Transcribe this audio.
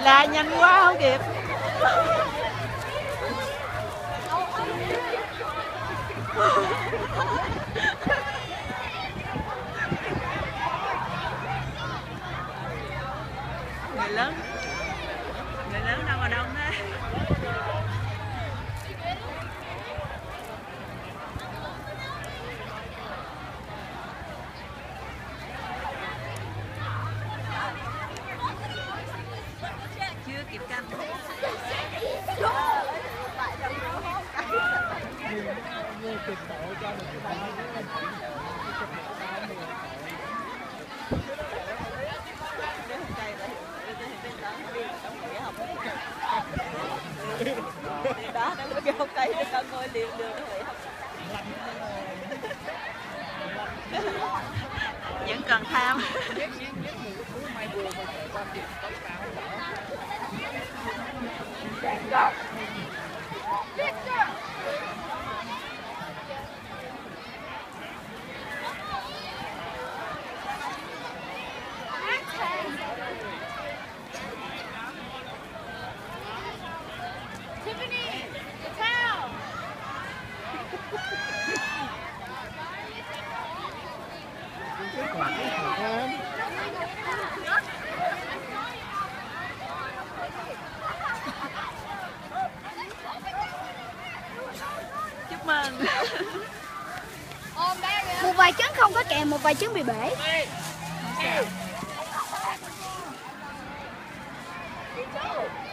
Ra nhanh quá không kịp. Người lớn đâu mà đông thế. Chưa kịp canh. Đó, nó có kêu cây để con ngồi liền được vậy không? Vẫn còn tham. Chúc mừng. Một vài trứng không có kèm, một vài trứng bị bể. Không sao.